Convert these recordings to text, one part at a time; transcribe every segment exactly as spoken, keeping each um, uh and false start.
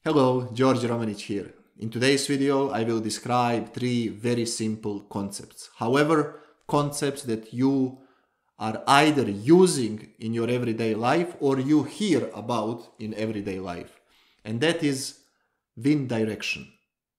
Hello, George Romanic here. In today's video, I will describe three very simple concepts. However, concepts that you are either using in your everyday life or you hear about in everyday life. And that is wind direction.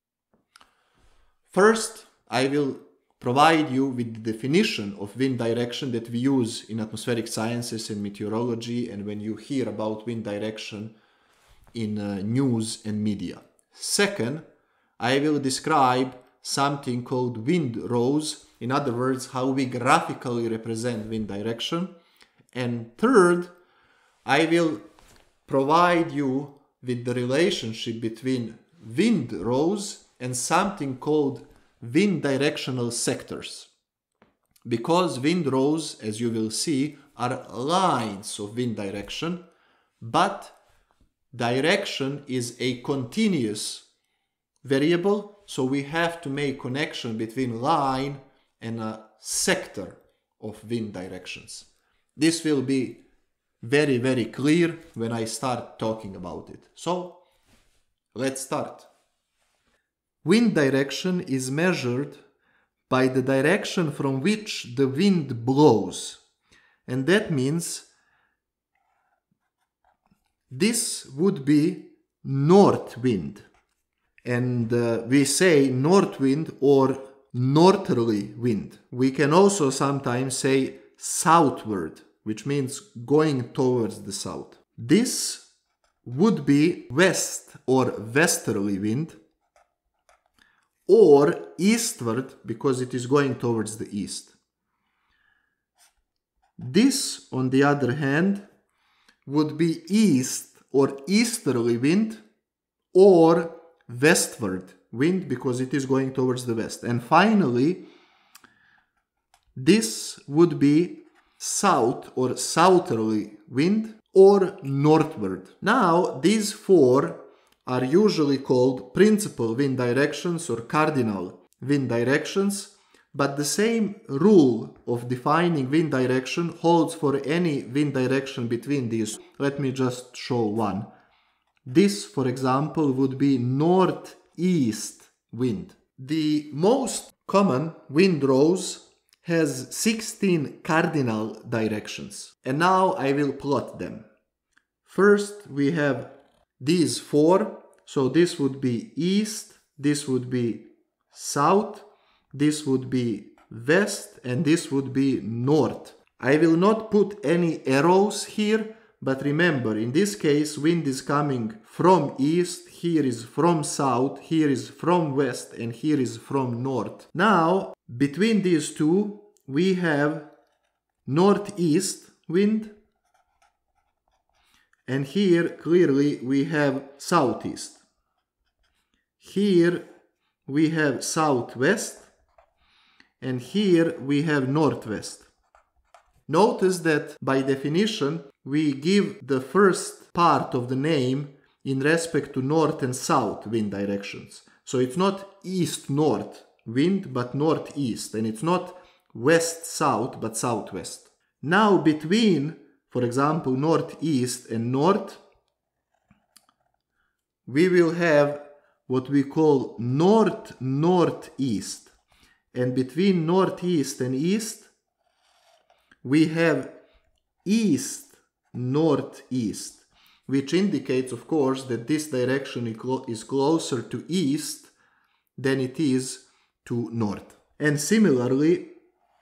First, I will provide you with the definition of wind direction that we use in atmospheric sciences and meteorology, and when you hear about wind direction in uh, news and media. Second, I will describe something called wind rows, in other words, how we graphically represent wind direction. And third, I will provide you with the relationship between wind rows and something called wind directional sectors. Because wind rows, as you will see, are lines of wind direction, but direction is a continuous variable, so we have to make connection between line and a sector of wind directions. This will be very, very clear when I start talking about it. So, let's start. Wind direction is measured by the direction from which the wind blows, and that means this would be north wind, and uh, we say north wind or northerly wind. We can also sometimes say southward, which means going towards the south. This would be west or westerly wind, or eastward because it is going towards the east. This, on the other hand, would be east or easterly wind or westward wind because it is going towards the west. And finally, this would be south or southerly wind or northward. Now, these four are usually called principal wind directions or cardinal wind directions, but the same rule of defining wind direction holds for any wind direction between these. Let me just show one. This, for example, would be northeast wind. The most common wind rows has sixteen cardinal directions, and now I will plot them. First, we have these four, so this would be east, this would be south, this would be west, and this would be north. I will not put any arrows here, but remember, in this case, wind is coming from east, here is from south, here is from west, and here is from north. Now, between these two, we have northeast wind, and here, clearly, we have southeast. Here, we have southwest, and here we have northwest. Notice that by definition we give the first part of the name in respect to north and south wind directions. So it's not east-north wind but northeast, and it's not west-south but southwest. Now between, for example, northeast and north, we will have what we call north-northeast. And between northeast and east, we have east-northeast, which indicates, of course, that this direction is closer to east than it is to north. And similarly,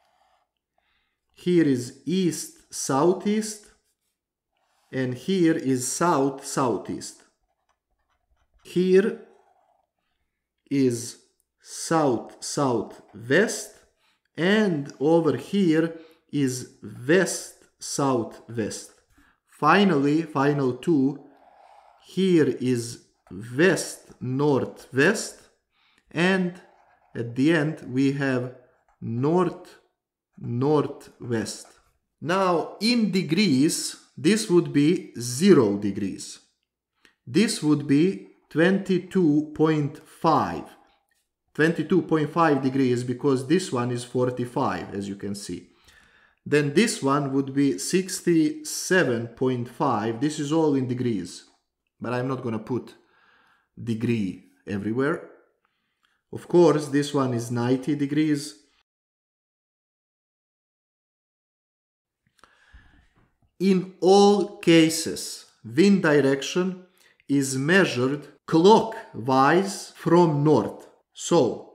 here is east-southeast, and here is south-southeast. Here is south-southwest, and over here is west-southwest. Finally, final two, here is west-northwest, and at the end we have north-northwest. Now, in degrees, this would be zero degrees. This would be twenty-two point five. twenty-two point five degrees because this one is forty-five, as you can see. Then this one would be sixty-seven point five. This is all in degrees, but I'm not going to put degree everywhere. Of course, this one is ninety degrees. In all cases, wind direction is measured clockwise from north. So,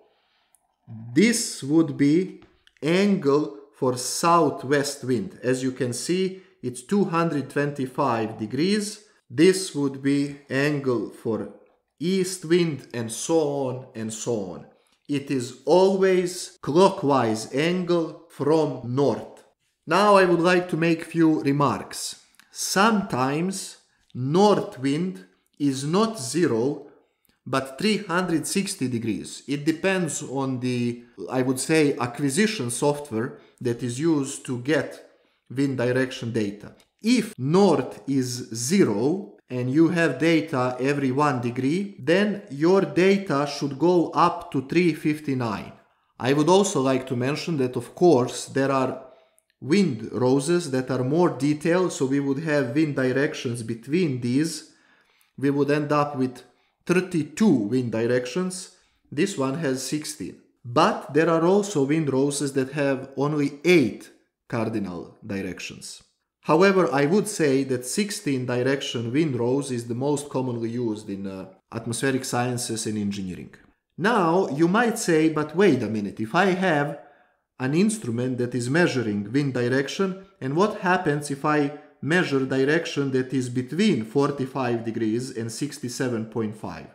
this would be angle for southwest wind. As you can see, it's two hundred twenty-five degrees. This would be angle for east wind, and so on and so on. It is always clockwise angle from north. Now I would like to make few remarks. Sometimes north wind is not zero, but three hundred sixty degrees. It depends on the, I would say, acquisition software that is used to get wind direction data. If north is zero and you have data every one degree, then your data should go up to three fifty-nine. I would also like to mention that, of course, there are wind roses that are more detailed, so we would have wind directions between these. We would end up with thirty-two wind directions. This one has sixteen. But there are also wind roses that have only eight cardinal directions. However, I would say that sixteen direction wind rose is the most commonly used in uh, atmospheric sciences and engineering. Now, you might say, but wait a minute, if I have an instrument that is measuring wind direction, and what happens if I measure direction that is between forty-five degrees and sixty-seven point five?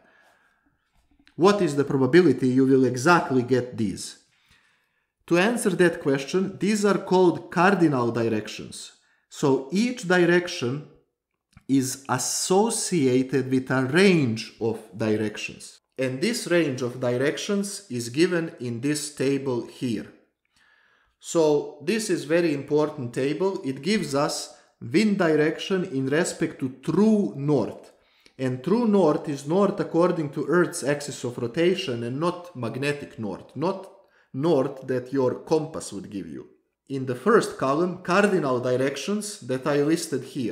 What is the probability you will exactly get these? To answer that question, these are called cardinal directions. So each direction is associated with a range of directions. And this range of directions is given in this table here. So this is very important table. It gives us wind direction in respect to true north. And true north is north according to Earth's axis of rotation and not magnetic north, not north that your compass would give you. In the first column, cardinal directions that I listed here.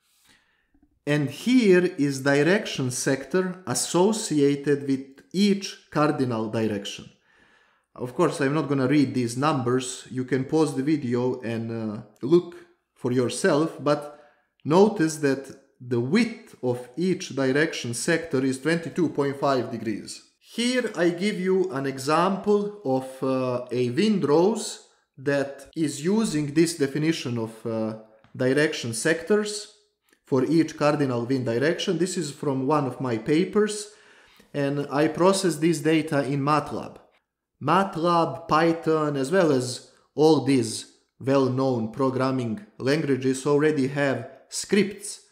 And here is direction sector associated with each cardinal direction. Of course, I'm not going to read these numbers. You can pause the video and uh, look for yourself, but notice that the width of each direction sector is twenty-two point five degrees. Here I give you an example of uh, a wind rose that is using this definition of uh, direction sectors for each cardinal wind direction. This is from one of my papers, and I process this data in MATLAB. MATLAB, Python, as well as all these well-known programming languages already have scripts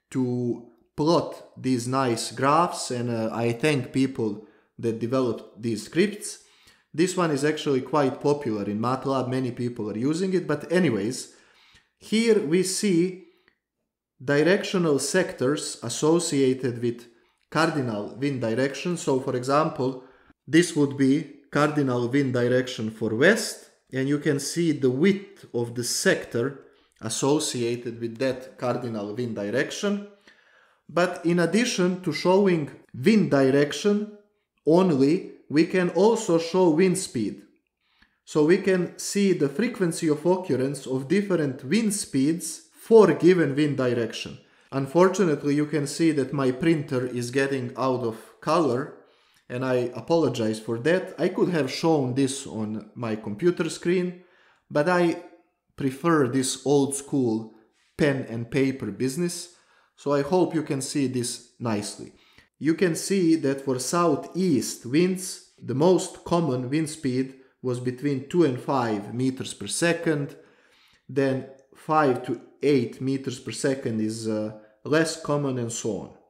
to plot these nice graphs, and uh, I thank people that developed these scripts. This one is actually quite popular in MATLAB, many people are using it, but anyways, here we see directional sectors associated with cardinal wind direction. So for example, this would be cardinal wind direction for west, and you can see the width of the sector associated with that cardinal wind direction. But in addition to showing wind direction only, we can also show wind speed. So we can see the frequency of occurrence of different wind speeds for given wind direction. Unfortunately, you can see that my printer is getting out of color, and I apologize for that. I could have shown this on my computer screen, but I prefer this old school pen and paper business, so I hope you can see this nicely. You can see that for southeast winds, the most common wind speed was between two and five meters per second. Then five to eight meters per second is uh, less common, and so on.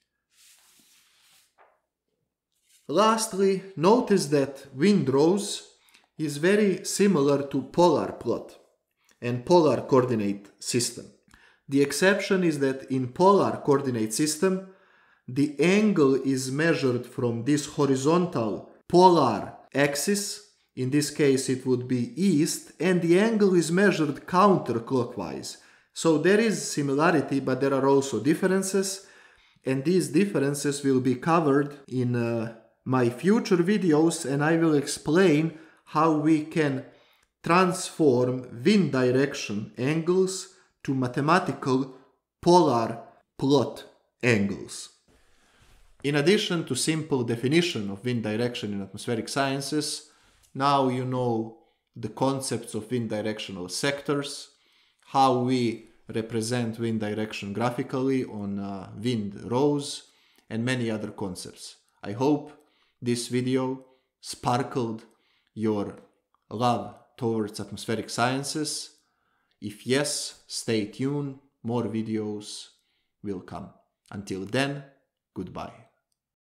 Lastly, notice that wind rose is very similar to polar plot and polar coordinate system. The exception is that in polar coordinate system, the angle is measured from this horizontal polar axis. In this case it would be east, and the angle is measured counterclockwise. So there is similarity, but there are also differences. And these differences will be covered in uh, my future videos, and I will explain how we can transform wind direction angles to mathematical polar plot angles. In addition to simple definition of wind direction in atmospheric sciences, now you know the concepts of wind directional sectors, how we represent wind direction graphically on uh, wind rows, and many other concepts. I hope this video sparkled your love towards atmospheric sciences. If yes, stay tuned, more videos will come. Until then, goodbye.